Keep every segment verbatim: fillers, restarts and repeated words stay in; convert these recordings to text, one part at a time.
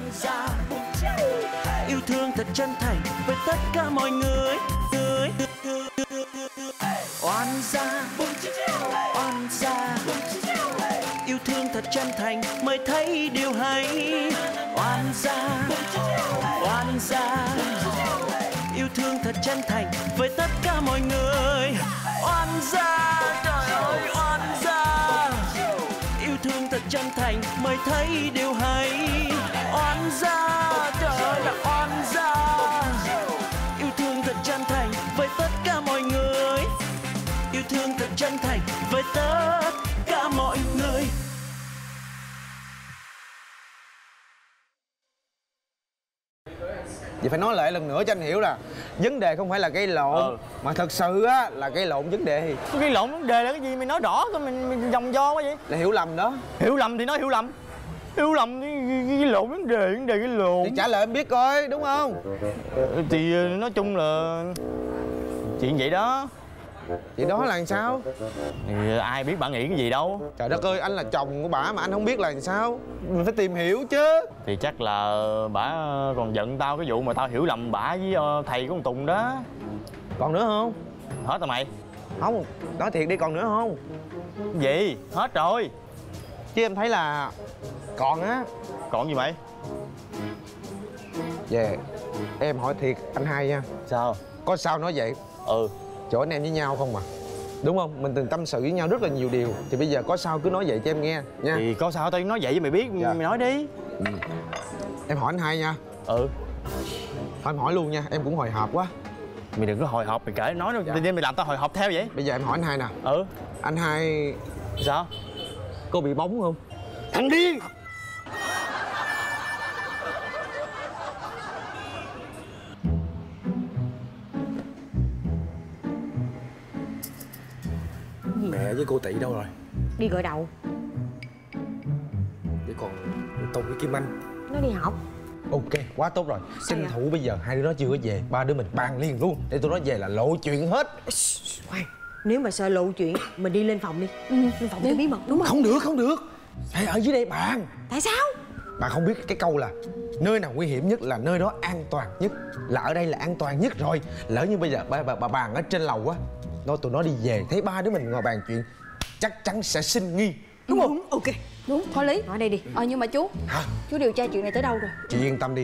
gia. Yêu thương thật chân thành với tất cả mọi người. Người oan gia, oan gia. Yêu thương thật chân thành mới thấy điều hay. Oan gia, oan gia. Yêu thương thật chân thành với tất cả mọi người. Oan gia, trời ơi oan gia. Yêu thương thật chân thành mới thấy điều hay. Oan gia, trời ơi là oan gia. Yêu thương thật chân thành với tất cả mọi người. Yêu thương thật chân thành với tất cả mọi người. Vậy phải nói lại lần nữa cho anh hiểu là vấn đề không phải là gây lộn, ừ. mà thật sự á là gây lộn vấn đề. Gây lộn vấn đề là cái gì? Mày nói rõ coi, mình, mình vòng vo quá vậy. Là hiểu lầm đó. Hiểu lầm thì nói hiểu lầm. Hiểu lầm thì gây lộn vấn đề, vấn đề gây lộn. Thì trả lời em biết coi, đúng không? Thì nói chung là chuyện vậy đó. Vậy đó là làm sao? Thì ai biết bà nghĩ cái gì đâu. Trời đất ơi, anh là chồng của bả mà anh không biết là làm sao? Mình phải tìm hiểu chứ. Thì chắc là bả còn giận tao cái vụ mà tao hiểu lầm bả với thầy của con Tùng đó. Còn nữa không? Hết rồi mày. Không, nói thiệt đi, còn nữa không? Gì? Hết rồi. Chứ em thấy là còn á. Còn gì mày? Về em hỏi thiệt anh hai nha. Sao? Có sao nói vậy? Ừ. Chỗ anh em với nhau không mà, đúng không? Mình từng tâm sự với nhau rất là nhiều điều. Thì bây giờ có sao cứ nói vậy cho em nghe nha. Thì có sao tao nói vậy với mày biết. Dạ. Mày nói đi. Ừ. Em hỏi anh hai nha. Ừ. Thôi em hỏi luôn nha, em cũng hồi hộp quá. Mày đừng có hồi hộp, mày kể nói đâu. Dạ. Tự nhiên mày làm tao hồi hộp theo vậy. Bây giờ em hỏi anh hai nè. Ừ. Anh hai sao? Có bị bóng không? Thằng điên. Mẹ với cô Tị đâu rồi? Đi gội đầu. Vậy còn Tùng với Kim Anh? Nó đi học. Ok, quá tốt rồi. Tranh thủ bây giờ hai đứa nó chưa có về, ba đứa mình bàn liền luôn để tụi nó về là lộ chuyện hết. Khoan, nếu mà sợ lộ chuyện mình đi lên phòng đi. Ừ, lên phòng cho bí mật đúng không? Không được, không được. Phải ở dưới đây bàn. Tại sao? Bà không biết cái câu là nơi nào nguy hiểm nhất là nơi đó an toàn nhất. Là ở đây là an toàn nhất rồi. Lỡ như bây giờ bà, bà, bà bàn ở trên lầu á, nó tụi nó đi về thấy ba đứa mình ngồi bàn chuyện chắc chắn sẽ sinh nghi, đúng không? Đúng, ok. Đúng, có lý. Nói đây đi. Ờ nhưng mà chú Hả? Chú điều tra chuyện này tới đâu rồi? Chị yên tâm đi.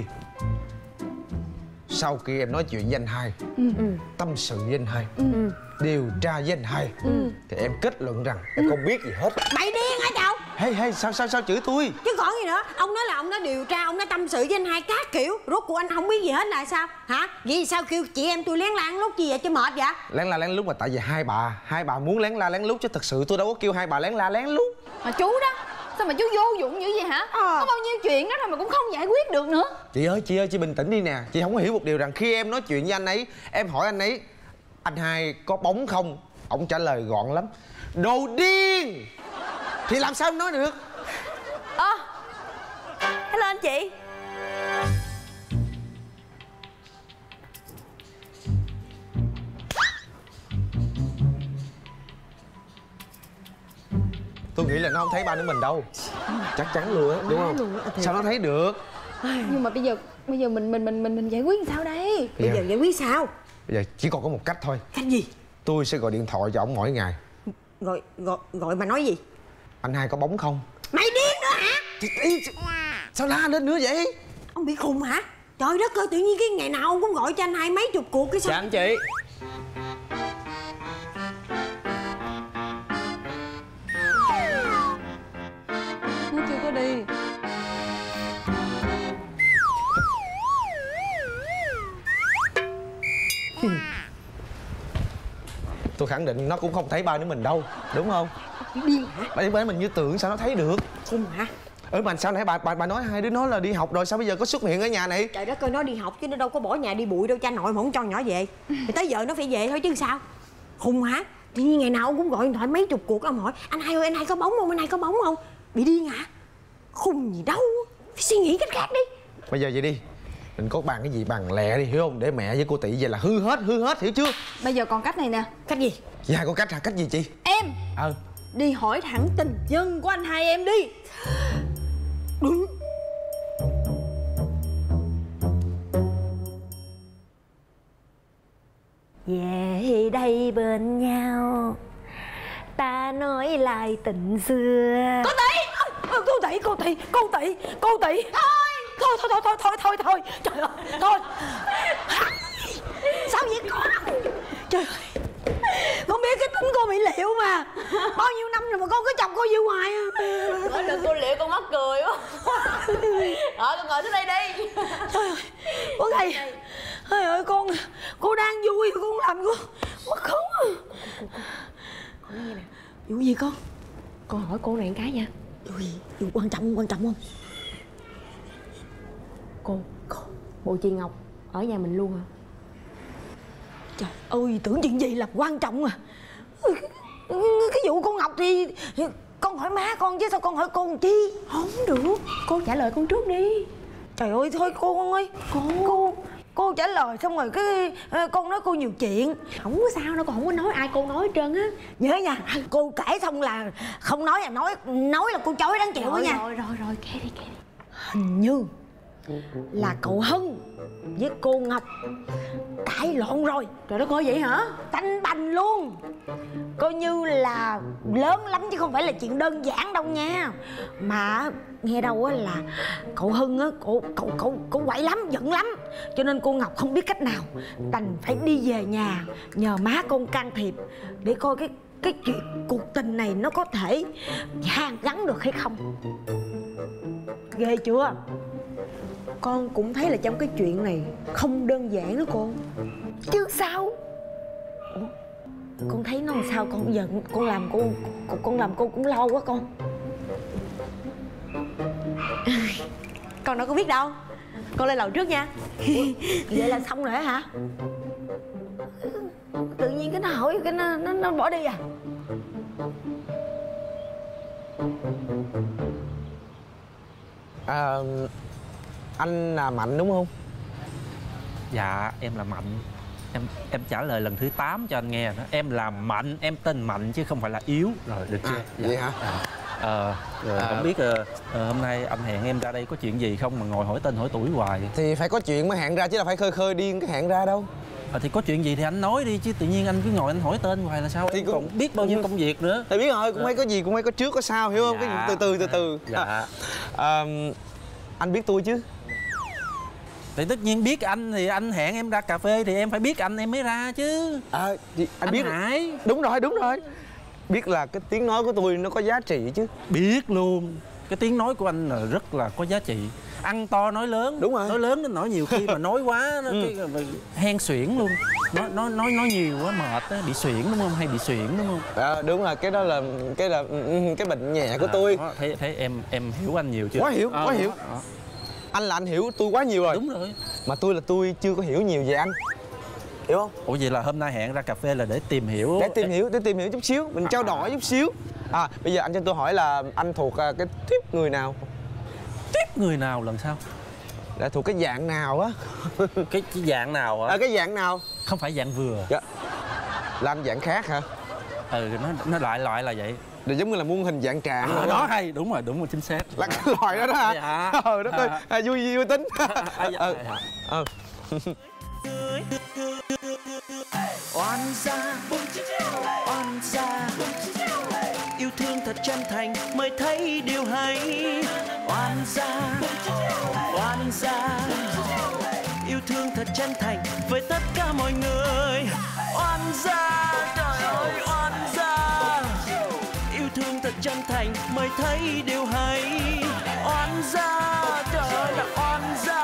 Sau khi em nói chuyện với anh hai, ừ. tâm sự với anh hai, ừ. điều tra với anh hai, ừ. thì em kết luận rằng em không biết gì hết. Mày điên hả cháu? Hey, hey, sao sao sao chửi tôi? Chứ còn gì nữa. Ông nói là ông đã điều tra, ông đã tâm sự với anh hai các kiểu. Rốt cuộc anh không biết gì hết là sao? Hả? Vậy sao kêu chị em tôi lén la lén lút gì vậy cho mệt vậy? Lén la lén lút mà tại vì hai bà Hai bà muốn lén la lén lút chứ thật sự tôi đâu có kêu hai bà lén la lén lút. Mà chú đó, sao mà chú vô dụng dữ vậy hả? À. Có bao nhiêu chuyện đó thôi mà cũng không giải quyết được nữa. Chị ơi, chị ơi, chị bình tĩnh đi nè. Chị không có hiểu một điều rằng khi em nói chuyện với anh ấy, em hỏi anh ấy anh hai có bóng không, ổng trả lời gọn lắm: đồ điên. Thì làm sao em nói được? Ơ à, hello anh chị. Tôi nghĩ là nó không thấy ba đứa mình đâu. Chắc chắn luôn á, đúng không? Sao nó thấy được? Nhưng mà bây giờ bây giờ mình mình mình mình mình giải quyết làm sao đây? Bây giờ giải quyết sao? Bây giờ chỉ còn có một cách thôi. Cách gì? Tôi sẽ gọi điện thoại cho ổng mỗi ngày. Gọi gọi gọi mà nói gì? Anh hai có bóng không? Mày điên nữa hả? Chị, ý, sao la lên nữa vậy? Ông bị khùng hả? Trời đất ơi, tự nhiên cái ngày nào ông cũng gọi cho anh hai mấy chục cuộc cái sao? Dạ anh chị. Nó chưa có đi. Tôi khẳng định nó cũng không thấy ba đứa mình đâu, đúng không? Điên hả? Ba đứa mình như tưởng sao nó thấy được? Khùng hả? Ừ mà sao nãy bà bà bà nói hai đứa nó là đi học rồi, sao bây giờ có xuất hiện ở nhà này? Trời đất ơi, nó đi học chứ nó đâu có bỏ nhà đi bụi đâu, cha nội mà không cho nhỏ về. Thì tới giờ nó phải về thôi chứ sao? Khùng hả? Tự nhiên ngày nào ông cũng gọi điện thoại mấy chục cuộc, ông hỏi anh hai ơi anh hai có bóng không, anh hai có bóng không? Bị điên hả? Khùng gì đâu, phải suy nghĩ cách khác đi. Bây giờ vậy đi, mình có bàn cái gì bàn lẹ đi, hiểu không? Để mẹ với cô Tị về là hư hết, hư hết, hiểu chưa? Bây giờ còn cách này nè. Cách gì? Dạ có cách hả? Cách gì chị? Em Ờ đi hỏi thẳng tình nhân của anh hai em đi. Đúng. đây bên nhau, ta nói lại tình xưa. Cô Tỷ! Cô Tỷ, cô Tỷ, cô Tỷ, cô Tỷ. Thôi, thôi, thôi, thôi, thôi, thôi, thôi. Trời ơi, thôi. Sao vậy con? Trời ơi, con biết cái tính cô bị liệu mà. Bao nhiêu năm rồi mà con cứ chọc cô như hoài à. Nói đừng cô liệu con mắc cười quá. Rồi con ngồi xuống đây đi. Trời ơi, cô thầy. Trời ơi, con cô đang vui con làm cô mất khống à. Con nghe nè. Vụ gì con? Con hỏi cô này một cái nha. Vụ gì? Vụ quan trọng quan trọng không? Cô, cô Bộ Chị Ngọc ở nhà mình luôn hả? Trời ơi, tưởng chuyện gì là quan trọng à. Cái vụ con Ngọc thì con hỏi má con chứ sao con hỏi cô làm chi? Không được, cô trả lời con trước đi. Trời ơi, thôi cô ơi. Cô Cô Cô trả lời xong rồi cái con nói cô nhiều chuyện. Không có sao đâu, con không có nói ai cô nói hết trơn á. Nhớ nha, cô kể xong là không nói là nói nói là cô chối đáng chịu đó nha. Rồi rồi rồi, kể đi kể đi. Hình như là cậu Hân với cô Ngọc cãi lộn rồi. Trời đất ơi, vậy hả? Tanh bành luôn. Coi như là lớn lắm chứ không phải là chuyện đơn giản đâu nha. Mà nghe đâu á là cậu Hân á, cậu cậu cậu cậu quậy lắm, giận lắm. Cho nên cô Ngọc không biết cách nào, đành phải đi về nhà nhờ má con can thiệp để coi cái cái chuyện cuộc tình này nó có thể hàn gắn được hay không. Ghê chưa? Con cũng thấy là trong cái chuyện này không đơn giản đó cô. Chứ sao? Ủa, con thấy nó làm sao con giận, con làm cô con làm cô cũng lo quá con. Con đâu có biết đâu. Con lên lầu trước nha. Vậy là xong rồi hả? Tự nhiên cái nó hỏi cái nó nó, nó bỏ đi à? À, anh là Mạnh đúng không? Dạ em là Mạnh. Em em trả lời lần thứ tám cho anh nghe đó. Em là Mạnh, em tên Mạnh chứ không phải là Yếu. Rồi được chưa? À, vậy hả? À, à, rồi À. không biết à, hôm nay anh hẹn em ra đây có chuyện gì không mà ngồi hỏi tên hỏi tuổi hoài. Thì phải có chuyện mới hẹn ra chứ là phải khơi khơi điên cái hẹn ra đâu. À, thì có chuyện gì thì anh nói đi chứ tự nhiên anh cứ ngồi anh hỏi tên hoài là sao? Thì Em cũng- còn biết bao nhiêu công việc nữa. Thì biết rồi, cũng phải có gì cũng phải có trước có sau, hiểu không? Dạ. Cái gì từ từ từ từ. Dạ. À, à, anh biết tôi chứ? Thì tất nhiên biết anh thì anh hẹn em ra cà phê thì em phải biết anh em mới ra chứ. À, thì anh, Anh biết. Hải. Đúng rồi, đúng rồi. Biết là cái tiếng nói của tôi nó có giá trị chứ. Biết luôn. Cái tiếng nói của anh là rất là có giá trị. Ăn to nói lớn. Đúng rồi. Nói lớn đến nỗi nhiều khi mà nói quá nó Ừ. cái, hen suyễn luôn. Nói nói nói nói nhiều quá mệt á, bị suyễn đúng không? Hay bị suyễn đúng không? À, đúng rồi, cái đó là cái là cái bệnh nhẹ của tôi. À, thế thế em em hiểu anh nhiều chưa? Quá hiểu, À, quá hiểu. đó. Anh là anh hiểu tôi quá nhiều rồi. Đúng rồi. Mà tôi là tôi chưa có hiểu nhiều về anh. Hiểu không? Ủa vậy là hôm nay hẹn ra cà phê là để tìm hiểu. Để tìm hiểu, để tìm hiểu chút xíu, mình trao đổi chút xíu. À, bây giờ anh cho tôi hỏi là anh thuộc à, cái tiếp người nào? Tiếp người nào lần sau? Là thuộc cái dạng nào á? Cái, cái dạng nào hả? À, cái dạng nào? Không phải dạng vừa. Dạ. Là anh dạng khác hả? Ừ, nó nó loại loại là vậy. Để giống như là muôn hình dạng trạng. À, đó hay, đúng rồi, đúng rồi, chính xác. Là cái loại đó đó hả? Dạ. Ờ, đất ơi, à, vui vui tính. À, dạ, Ờ. dạ. Ờ. Oan gia, oan gia, yêu thương thật chân thành mới thấy điều hay. Oan gia, oan gia, yêu thương thật chân thành với tất cả mọi người. Oan gia, trời ơi oan gia, yêu thương thật chân thành mới thấy điều hay. Oan gia, trời ơi là oan gia.